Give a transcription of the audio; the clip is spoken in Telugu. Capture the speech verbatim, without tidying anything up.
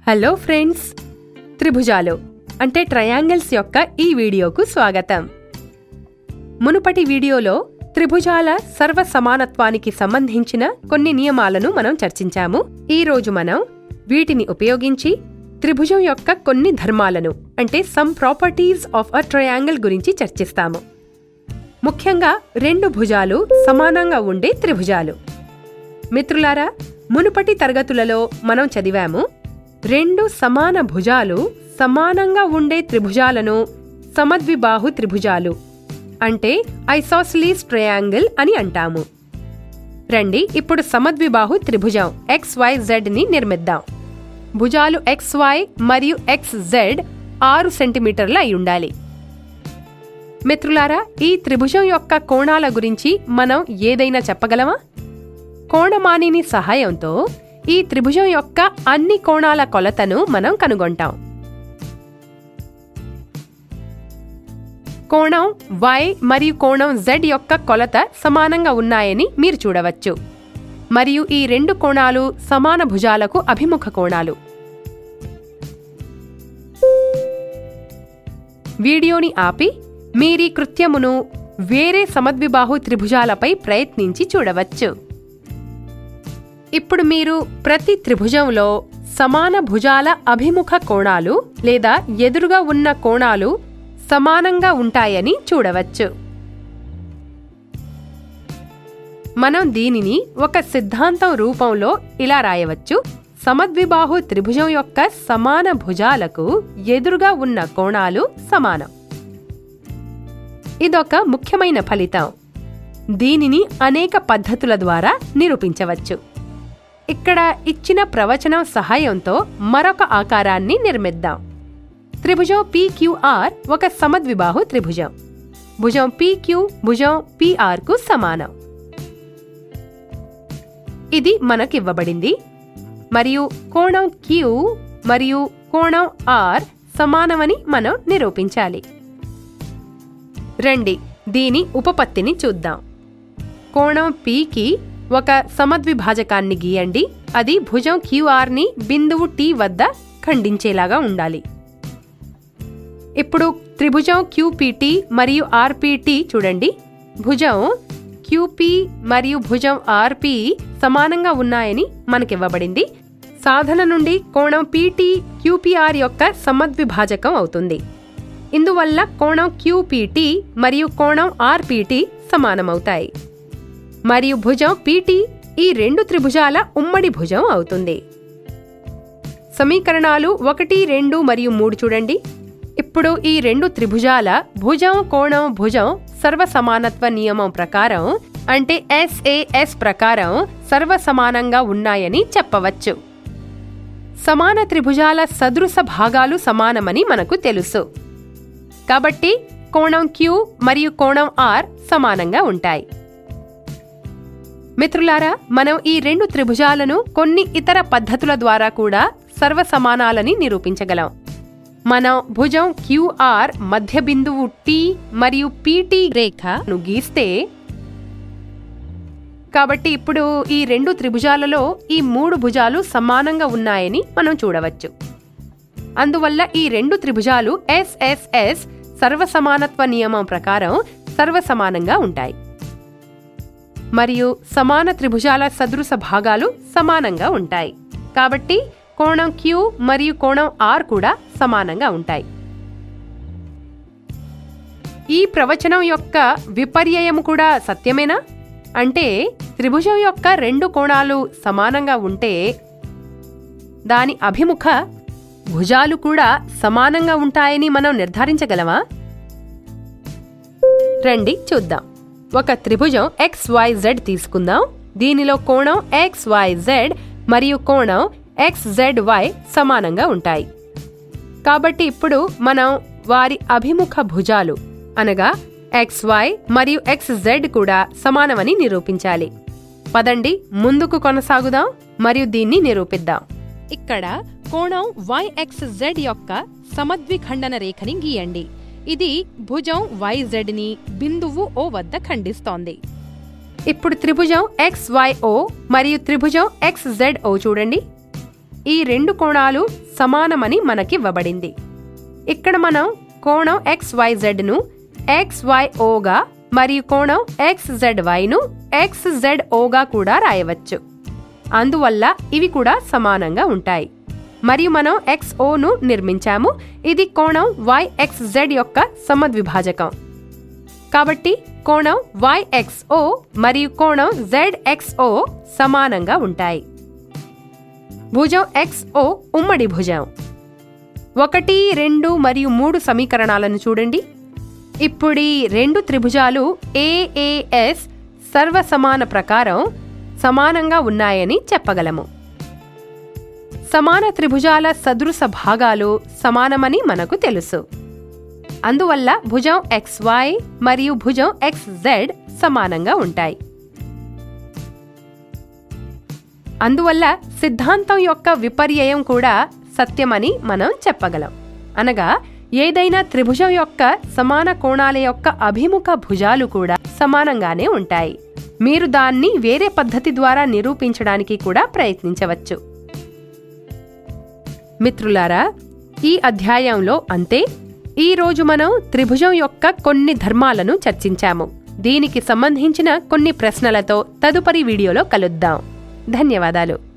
హలో ఫ్రెండ్స్, త్రిభుజాలు అంటే ట్రయాంగిల్స్ యొక్క ఈ వీడియోకు స్వాగతం. మునుపటి వీడియోలో త్రిభుజాల సర్వ సమానత్వానికి సంబంధించిన కొన్ని నియమాలను మనం చర్చించాము. ఈ రోజు మనం వీటిని ఉపయోగించి త్రిభుజం యొక్క కొన్ని ధర్మాలను అంటే some properties of a triangle గురించి చర్చిస్తాము. ముఖ్యంగా రెండు భుజాలు సమానంగా ఉండే త్రిభుజాలు. మిత్రులారా, మునుపటి తరగతులలో మనం చదివాము, రెండు సమాన భుజాలు సమానంగా ఉండే త్రిభుజాలను సమద్విబాహు త్రిభుజాలు అంటే ఐసోస్సీలీస్ ట్రయాంగిల్ అని అంటాము. రండి ఇప్పుడు సమద్విబాహు త్రిభుజం ఎక్స్ వై జెడ్ ని నిర్మిద్దాం. భుజాలు ఎక్స్ వై మరియు ఎక్స్ జెడ్ ఆరు సెంటీమీటర్ల అయి ఉండాలి. మిత్రులారా, ఈ త్రిభుజం యొక్క కోణాల గురించి మనం ఏదైనా చెప్పగలమా? కోణమానిని సహాయంతో ఈ త్రిభుజం యొక్క అన్ని కోణాల కొలతను మనం కనుగొంటాం. కోణం వై మరియు కోణం జెడ్ యొక్క కొలత సమానంగా ఉన్నాయని మీరు చూడవచ్చు. మరియు ఈ రెండు కోణాలు సమాన భుజాలకు అభిముఖ కోణాలు. వీడియోని ఆపి మీరీ కృత్యమును వేరే సమద్విబాహు త్రిభుజాలపై ప్రయత్నించి చూడవచ్చు. ఇప్పుడు మీరు ప్రతి త్రిభుజంలో సమాన భుజాల అభిముఖ కోణాలు లేదా ఎదురుగా ఉన్న కోణాలు సమానంగా ఉంటాయని చూడవచ్చు. మనం దీనిని ఒక సిద్ధాంతం రూపంలో ఇలా రాయవచ్చు: సమద్విబాహు త్రిభుజం యొక్క సమాన భుజాలకు ఎదురుగా ఉన్న కోణాలు సమానం. ఇదొక ముఖ్యమైన ఫలితం. దీనిని అనేక పద్ధతుల ద్వారా నిరూపించవచ్చు. ఇక్కడ ఇచ్చిన ప్రవచనం సహాయంతో మరొక ఆకారాన్ని నిర్మిద్దాం. త్రిభుజం పీక్యూఆర్ ఒక సమద్విబాహు త్రిభుజం. భుజం పీక్యూ భుజం పీఆర్ కు సమానం. ఇది మనకివ్వబడింది. మరియు కోణం క్యూ మరియు కోణం ఆర్ సమానమని మనం నిరూపించాలి. రండి దీని ఉపపత్తిని చూద్దాం. కోణం పీకి ఒక సమద్విభాజకాన్ని గీయండి. అది భుజం క్యూఆర్ ని బిందువు టీ వద్ద ఖండించేలాగా ఉండాలి. ఇప్పుడు త్రిభుజం క్యూపీటీ మరియు ఆర్పీటీ చూడండి. భుజం క్యూపీ మరియు భుజం ఆర్పీ సమానంగా ఉన్నాయని మనకివ్వబడింది. సాధన నుండి కోణం పీటీ క్యూపీఆర్ యొక్క సమద్విభాజకం అవుతుంది. ఇందువల్ల కోణం క్యూపీటీ మరియు కోణం ఆర్పీటీ సమానమవుతాయి. మరియు భుజం పీటీ ఈ రెండు త్రిభుజాల ఉమ్మడి భుజం అవుతుంది. సమీకరణాలు ఒకటి రెండు మరియు మూడు చూడండి. ఇప్పుడు ఈ రెండు త్రిభుజాల భుజం కోణం భుజం సర్వసమానత్వ నియమం ప్రకారం అంటే ఎస్ఏఎస్ ప్రకారం సర్వసమానంగా ఉన్నాయని చెప్పవచ్చు. సమాన త్రిభుజాల సదృశ భాగాలు సమానమని మనకు తెలుసు. కాబట్టి కోణం క్యూ మరియు కోణం ఆర్ సమానంగా ఉంటాయి. మిత్రులారా, మనం ఈ రెండు త్రిభుజాలను కొన్ని ఇతర పద్ధతుల ద్వారా కూడా సర్వసమానాలని నిరూపించగలం. మనం భుజం క్యూఆర్ మధ్య బిందువు టీ మరియు పీటీ రేఖను గీస్తే, కాబట్టి ఇప్పుడు ఈ రెండు త్రిభుజాలలో ఈ మూడు భుజాలు సమానంగా ఉన్నాయని మనం చూడవచ్చు. అందువల్ల ఈ రెండు త్రిభుజాలు ఎస్ఎస్ఎస్ సర్వసమానత్వ నియమం ప్రకారం సర్వసమానంగా ఉంటాయి. మరియు సమాన త్రిభుజాల సదృశ భాగాలు సమానంగా ఉంటాయి. కాబట్టి కోణం క్యూ మరియు కోణం ఆర్ కూడా సమానంగా ఉంటాయి. ఈ ప్రవచనం యొక్క విపర్యయం కూడా సత్యమేనా? అంటే త్రిభుజం యొక్క రెండు కోణాలు సమానంగా ఉంటే దాని అభిముఖ భుజాలు కూడా సమానంగా ఉంటాయని మనం నిర్ధారించగలమా? రండి చూద్దాం. ఒక త్రిభుజం ఎక్స్ వై జెడ్ తీసుకుందాం. దీనిలో కోణం ఎక్స్ వై జెడ్ మరియు కోణం ఎక్స్ జెడ్ వై సమానంగా ఉంటాయి. కాబట్టి ఇప్పుడు మనం వారి అభిముఖ భుజాలు అనగా ఎక్స్ వై మరియు ఎక్స్ జెడ్ కూడా సమానమని నిరూపించాలి. పదండి ముందుకు కొనసాగుదాం మరియు దీన్ని నిరూపిద్దాం. ఇక్కడ కోణం వై ఎక్స్ జెడ్ యొక్క సమద్విఖండన రేఖని గీయండి. ఇది భుజం వై జెడ్ ని బిందువు ఓ వద్ద ఖండిస్తోంది. ఇప్పుడు త్రిభుజం ఎక్స్ వై ఓ మరియు త్రిభుజం ఎక్స్ జెడ్ ఓ చూడండి. ఈ రెండు కోణాలు సమానమని మనకివ్వబడింది. ఇక్కడ మనం కోణం ఎక్స్ వై జెడ్ ను ఎక్స్ వై ఓగా మరియు కోణం ఎక్స్ జెడ్ వై ను ఎక్స్ జెడ్ ఓగా కూడా రాయవచ్చు. అందువల్ల ఇవి కూడా సమానంగా ఉంటాయి. మరియు మనం ఎక్స్ ఓ ను నిర్మించాము. ఇది కోణం వై ఎక్స్ జెడ్ యొక్క సమద్విభాజకం. కాబట్టి కోణం వై ఎక్స్ ఓ మరియు కోణం జెడ్ ఎక్స్ ఓ సమానంగా ఉంటాయి. భుజం ఎక్స్ ఓ ఉమ్మడి భుజం. ఒకటి రెండు మరియు మూడు సమీకరణాలను చూడండి. ఇప్పుడు ఈ రెండు త్రిభుజాలు ఏఏఎస్ సర్వసమాన ప్రకారం సమానంగా ఉన్నాయని చెప్పగలము. సమాన త్రిభుజాల సదృశ భాగాలు సమానమని మనకు తెలుసు. అందువల్ల భుజం ఎక్స్ వై మరియు భుజం ఎక్స్ జెడ్ సమానంగా ఉంటాయి. అందువల్ల సిద్ధాంతం యొక్క విపర్యయం కూడా సత్యమని మనం చెప్పగలం. అనగా ఏదైనా త్రిభుజం యొక్క సమాన కోణాల యొక్క అభిముఖ భుజాలు కూడా సమానంగానే ఉంటాయి. మీరు దాన్ని వేరే పద్ధతి ద్వారా నిరూపించడానికి కూడా ప్రయత్నించవచ్చు. మిత్రులారా, ఈ అధ్యాయంలో అంతే. ఈ రోజు మనం త్రిభుజం యొక్క కొన్ని ధర్మాలను చర్చించాము. దీనికి సంబంధించిన కొన్ని ప్రశ్నలతో తదుపరి వీడియోలో కలుద్దాం. ధన్యవాదాలు.